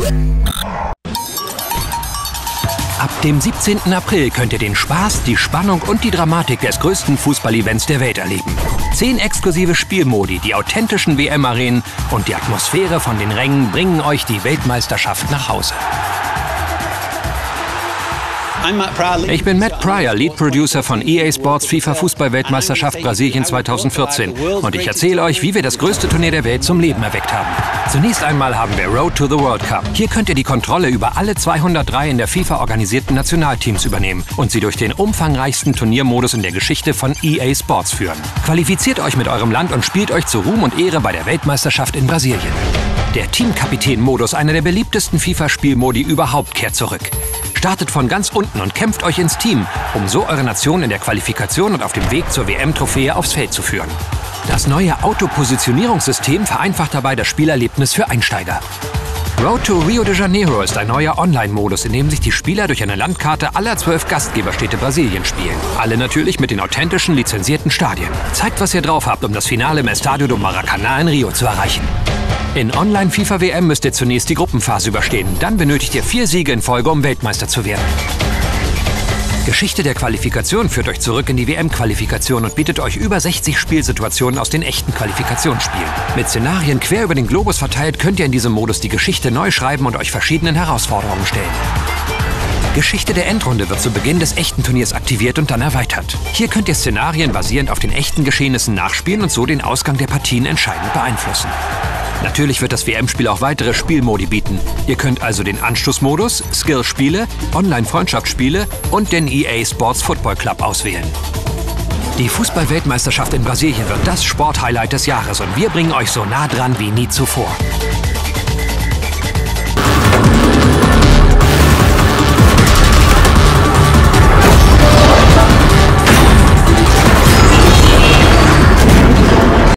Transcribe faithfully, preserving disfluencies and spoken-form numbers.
Ab dem siebzehnten April könnt ihr den Spaß, die Spannung und die Dramatik des größten Fußball-Events der Welt erleben. Zehn exklusive Spielmodi, die authentischen W M-Arenen und die Atmosphäre von den Rängen bringen euch die Weltmeisterschaft nach Hause. Ich bin Matt Pryor, Lead Producer von E A Sports FIFA Fußball-Weltmeisterschaft Brasilien zweitausendvierzehn und ich erzähle euch, wie wir das größte Turnier der Welt zum Leben erweckt haben. Zunächst einmal haben wir Road to the World Cup. Hier könnt ihr die Kontrolle über alle zweihundertdrei in der FIFA organisierten Nationalteams übernehmen und sie durch den umfangreichsten Turniermodus in der Geschichte von E A Sports führen. Qualifiziert euch mit eurem Land und spielt euch zu Ruhm und Ehre bei der Weltmeisterschaft in Brasilien. Der Teamkapitän-Modus, einer der beliebtesten FIFA-Spielmodi überhaupt, kehrt zurück. Startet von ganz unten und kämpft euch ins Team, um so eure Nation in der Qualifikation und auf dem Weg zur W M-Trophäe aufs Feld zu führen. Das neue Autopositionierungssystem vereinfacht dabei das Spielerlebnis für Einsteiger. Road to Rio de Janeiro ist ein neuer Online-Modus, in dem sich die Spieler durch eine Landkarte aller zwölf Gastgeberstädte Brasilien spielen. Alle natürlich mit den authentischen, lizenzierten Stadien. Zeigt, was ihr drauf habt, um das Finale im Estadio do Maracanã in Rio zu erreichen. In Online-FIFA-W M müsst ihr zunächst die Gruppenphase überstehen. Dann benötigt ihr vier Siege in Folge, um Weltmeister zu werden. Geschichte der Qualifikation führt euch zurück in die W M-Qualifikation und bietet euch über sechzig Spielsituationen aus den echten Qualifikationsspielen. Mit Szenarien quer über den Globus verteilt könnt ihr in diesem Modus die Geschichte neu schreiben und euch verschiedenen Herausforderungen stellen. Geschichte der Endrunde wird zu Beginn des echten Turniers aktiviert und dann erweitert. Hier könnt ihr Szenarien basierend auf den echten Geschehnissen nachspielen und so den Ausgang der Partien entscheidend beeinflussen. Natürlich wird das W M-Spiel auch weitere Spielmodi bieten. Ihr könnt also den Anstoßmodus, Skill-Spiele, Online-Freundschaftsspiele und den E A Sports Football Club auswählen. Die Fußball-Weltmeisterschaft in Brasilien wird das Sporthighlight des Jahres und wir bringen euch so nah dran wie nie zuvor.